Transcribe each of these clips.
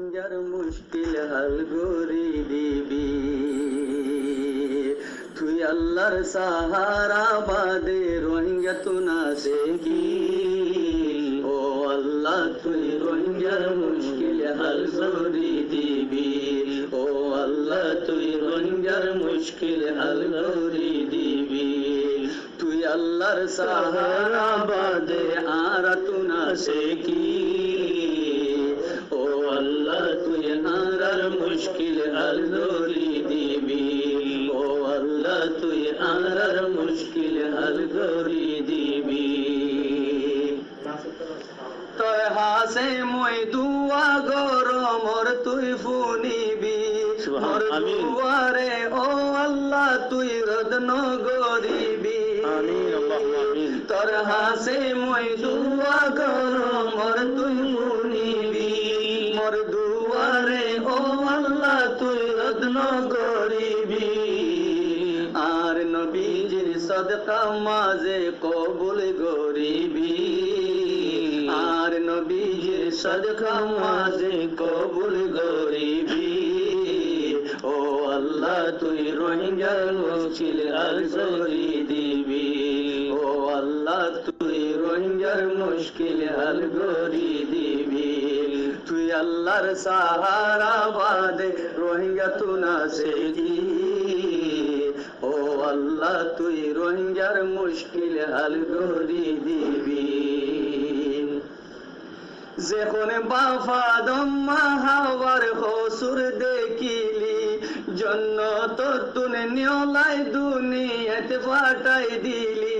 রোহিঙ্গার মুশকিল হাল করে দিবি। তুই আল্লাহর সাহারা বাদে রোহিঙ্গা তু না সে কি। ও আল্লাহ তুই রোহিঙ্গার মুশকিল হাল করে দিবি। ও আল্লাহ তুই রোহিঙ্গার মুশকিল হাল করে দিবি। তুই আল্লাহর সাহারা বাদে আর তু না সে কি। ও আল্লাহ তুই আর মুশকিল হাল করে দিবি। ও আল্লাহ তুই আর মুশকিল হাল করে দিবি। তোর হাসে মই দুয়া গরমর তুই ফুনিবি। মোর দুয়ারে ও আল্লাহ তুই রদন গরিবি। তোর হাসে মই দুয়া গরমর তুই ফুনিবি। মোর দুয়ারে ও আল্লাহ তুই রদন গরিবি। আর নবীজির সদকা মাঝে কবুল গরিবি। আর নবীজির সদকা মাঝে কবুল গরিবি। ও আল্লাহ তুই রোহিঙ্গার মুশকিল হাল করে দিবি। ও আল্লাহ তুই রোহিঙ্গার মুশকিল হাল করে দিবি। তুই আল্লাহর সাহারা বাদে রোহিঙ্গা তু না সে কি। ও আল্লাহ তুই রোহিঙ্গার মুশকিল হাল করে দিবি। যেখানে বাফাদম হাওয়ার হসুর দেখিলি জন্নত তুনে নিয়লাই দুনিয়াতে ফাটাই দিলি।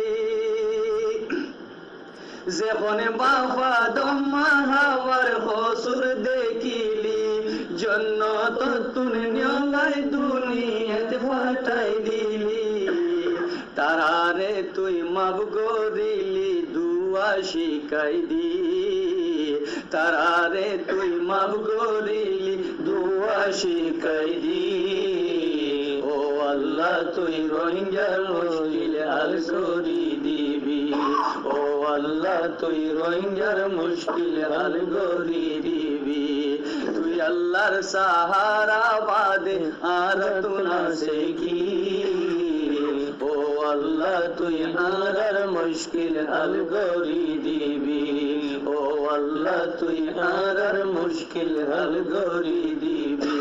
যেখানে বাফাদম হাওয়ার হসুর দেখিলি জন্নত তুনে নিয়লাই দুনিয়াতে ফাটাই দিলি। তারারে তুই মাফ করিলি দুয়া শিখাই দি। তারারে তুই মাফ করিলি দুয়া শিখাই দি। ও আল্লাহ তুই রোহিঙ্গার মুশকিল হাল করে দিবি। ও আল্লাহ তুই রোহিঙ্গার মুশকিল হাল করে দিবি। তুই আল্লাহর সাহারা বাদে আর তু না সে কি। ও আল্লাহ তুই আর মুশকিল হাল করে দিবি। ও আল্লাহ তুই আর মুশকিল হাল করে দিবি।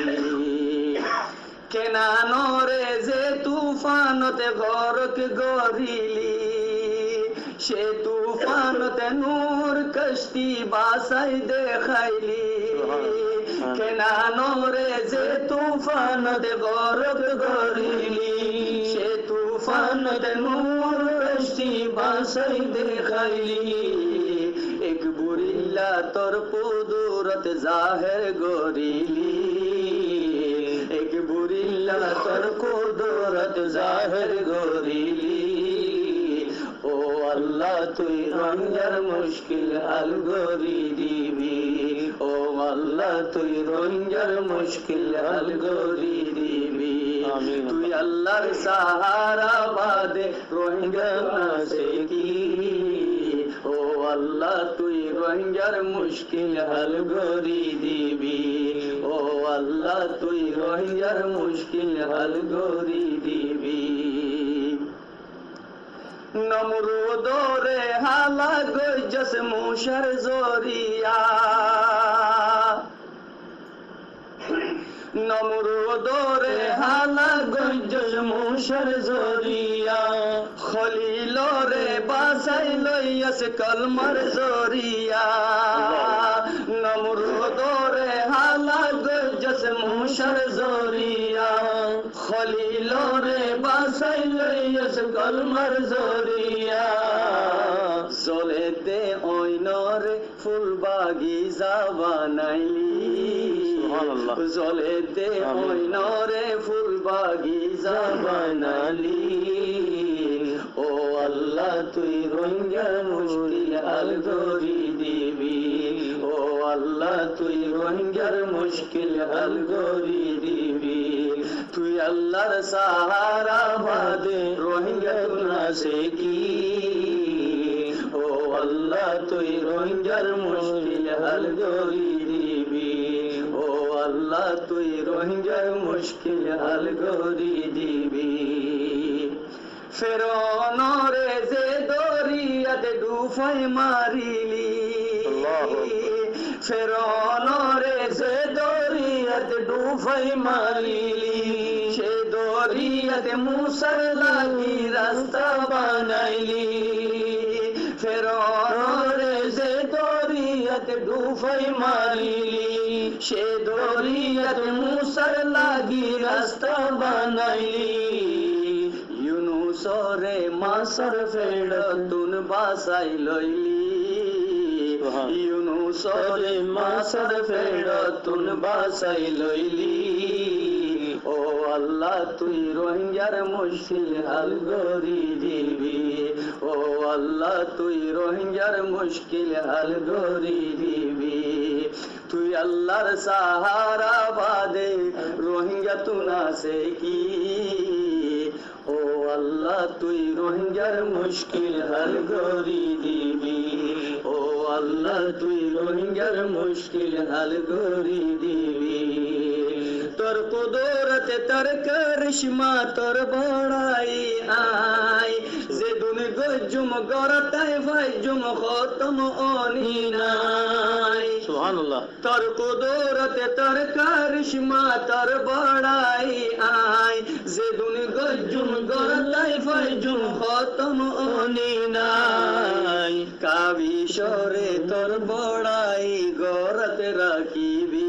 কেনা নরে যে তুফানতে ঘরকে গরিলি সে তুফানতে নূর কষ্টি বাসাই দেখাইলি। কেনা নরে যে তুফানতে ঘরকে গরিলি সে তুফানতে নূর কষ্টি বাসাই দেখাইলি। এক বুরিল্লা তোর কুদরত জাহের গরিলি। এক বুরিল্লা তোর কুদরত জাহের গরিলি। ও আল্লাহ তুই রোহিঙ্গার মুশকিল হাল করে দিবি। ও আল্লাহ তুই রোহিঙ্গার মুশকিল হাল করে দিবি। তুই আল্লাহর সাহারা বাদে রোহিঙ্গা না সে কি। ও আল্লাহ তুই রোহিঙ্গার মুশকিল হাল করে দিবি। ও আল্লাহ তুই রোহিঙ্গার মুশকিল হাল করে দিবি। নমরুদরে হালা গজস মুশার জরিয়া। নমরুদরে হালা গজস মুশার জরিয়া। খলিলরে বাসাই লইয়াস কলমার জরিয়া। নমরুদরে হালা গজস মুশার জরিয়া। খলিলরে বাসাই লইয়াস কলমার জরিয়া। জলেতে ওইনরে ফুল বাগিচা বানাইলি। জলেতে ওইনরে ফুল বাগিচা বানালি। ও আল্লাহ তুই রোহিঙ্গার মুশকিল হাল করে দিবি। ও আল্লাহ তুই রোহিঙ্গার মুশকিল হাল করে দিবি। তুই আল্লাহর সাহারা বাদে রোহিঙ্গা তু না সে কি। ও আল্লাহ তুই রোহিঙ্গার মুশকিল হাল করে দিবি। ও আল্লাহ তুই রোহিঙ্গার মুশকিল হাল গরি দিবি ফেরনরে যে দরিয়াতে ডুবাই মারিলি ফেরনরে যে দরিয়াতে ডুবাই মারিলি সে দরিয়াতে মুসার লাগি রাস্তা বানাইলি ফেরনরে যে দরিয়াতে ডুবাই মারিলি সে দরিয়াতে মুসার লাগি রাস্তা বানাইলি ইউনুসরে মাসর ফেরতুন বাসাই লইলি ইউনুসরে মাসর ফেরতুন বাসাই লইলি ও আল্লাহ তুই রোহিঙ্গার মুশকিল হাল গরি দিবি ও আল্লাহ তুই রোহিঙ্গার মুশকিল হাল গরি দিবি তুই আল্লাহর সাহারা বাদে রোহিঙ্গা তু না সে কি ও আল্লাহ তুই রোহিঙ্গার মুশকিল হাল গরি দিবি ও আল্লাহ তুই রোহিঙ্গার মুশকিল হাল গরি দিবি তোর কুদরতে তোর করিশ্মা তোর বড়াই আই যে দুনি গজুম গরতাই ভাই জুম খতম অনি নাই সুবহানাল্লাহ তোর কুদরতে তোর করিশ্মা তোর বড়াই আই যে দুনি গজুম গরতাই ভাই জুম খতম অনি নাই কাবিশরে তোর বড়াই গরতে রাখিবি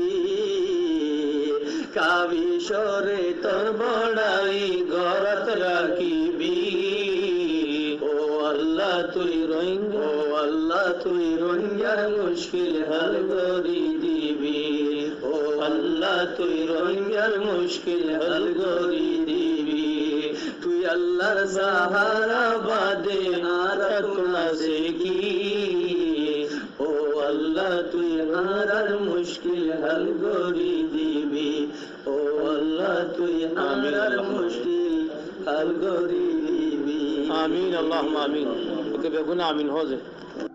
কাবিশরে তোর বড়াই গরত রাখিবি ও আল্লাহ তুই রোহিঙ্গা ও আল্লাহ তুই রোহিঙ্গার মুশকিল হাল গরি দিবি ও আল্লাহ তুই রোহিঙ্গার মুশকিল হাল গরি দিবি তুই আল্লাহর সাহারা বাদে আর না সে কি ও আল্লাহ তুই আর মুশকিল হাল গরি দিবি ও আল্লাহ তুই আর মুশকিল হাল গরি দিবি আমিন আল্লাহুম্মা আমিন ওকে বেগুনা আমিন हो जाए